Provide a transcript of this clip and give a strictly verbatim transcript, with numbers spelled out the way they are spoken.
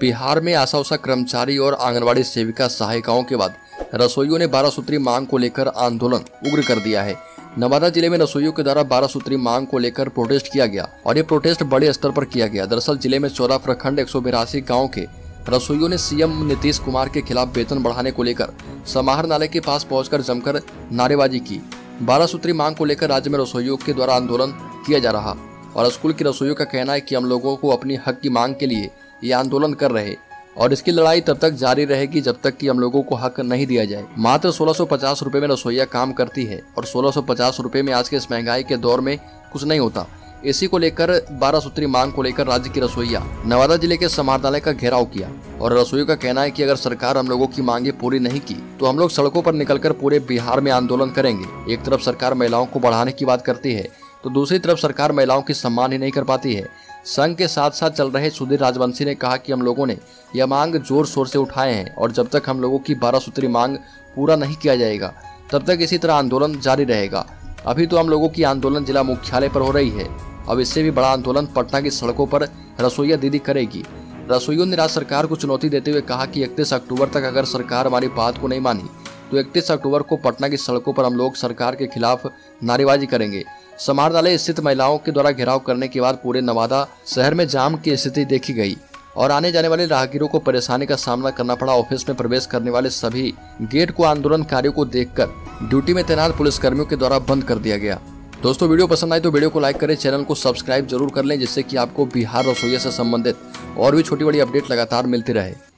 बिहार में आशा उषा कर्मचारी और आंगनबाड़ी सेविका सहायिकाओं के बाद रसोइयों ने बारह सूत्री मांग को लेकर आंदोलन उग्र कर दिया है। नवादा जिले में रसोइयों के द्वारा बारह सूत्री मांग को लेकर प्रोटेस्ट किया गया और ये प्रोटेस्ट बड़े स्तर पर किया गया। दरअसल जिले में चौदह प्रखंड एक सौ बिरासी गाँव के रसोइयों ने सीएम नीतीश कुमार के खिलाफ वेतन बढ़ाने को लेकर समाहर नाले के पास पहुंचकर जमकर नारेबाजी की। बारह सूत्री मांग को लेकर राज्य में रसोइयों के द्वारा आंदोलन किया जा रहा और स्कूल की रसोइयों का कहना है कि हम लोगों को अपनी हक की मांग के लिए ये आंदोलन कर रहे और इसकी लड़ाई तब तक जारी रहेगी जब तक कि हम लोगों को हक नहीं दिया जाए। मात्र सोलह सौ पचास रुपए में रसोइया काम करती है और सोलह सौ पचास रुपए में आज के इस महंगाई के दौर में कुछ नहीं होता। इसी को लेकर बारह सूत्री मांग को लेकर राज्य की रसोइया नवादा जिले के समाहरणालय का घेराव किया और रसोइयों का कहना है कि अगर सरकार हम लोगों की मांगे पूरी नहीं की तो हम लोग सड़कों पर निकलकर पूरे बिहार में आंदोलन करेंगे। एक तरफ सरकार महिलाओं को बढ़ाने की बात करती है तो दूसरी तरफ सरकार महिलाओं की सम्मान ही नहीं कर पाती है। संघ के साथ साथ चल रहे सुधीर राजवंशी ने कहा कि हम लोगों ने यह मांग जोर शोर से उठाए हैं और जब तक हम लोगों की बारह सूत्री मांग पूरा नहीं किया जाएगा तब तक इसी तरह आंदोलन जारी रहेगा। अभी तो हम लोगों की आंदोलन जिला मुख्यालय पर हो रही है, अब इससे भी बड़ा आंदोलन पटना की सड़कों पर रसोइया दीदी करेगी। रसोइयों ने राज्य सरकार को चुनौती देते हुए कहा कि इकतीस अक्टूबर तक अगर सरकार हमारी बात को नहीं मानी तो इकतीस अक्टूबर को पटना की सड़कों पर हम लोग सरकार के खिलाफ नारेबाजी करेंगे। समाहरणालय स्थित महिलाओं के द्वारा घेराव करने के बाद पूरे नवादा शहर में जाम की स्थिति देखी गई और आने जाने वाले राहगीरों को परेशानी का सामना करना पड़ा। ऑफिस में प्रवेश करने वाले सभी गेट को आंदोलनकारियों को देखकर ड्यूटी में तैनात पुलिसकर्मियों के द्वारा बंद कर दिया गया। दोस्तों वीडियो पसंद आए तो वीडियो को लाइक करें, चैनल को सब्सक्राइब जरूर कर लें जिससे कि आपको बिहार रसोइया से संबंधित और भी छोटी बड़ी अपडेट लगातार मिलती रहे।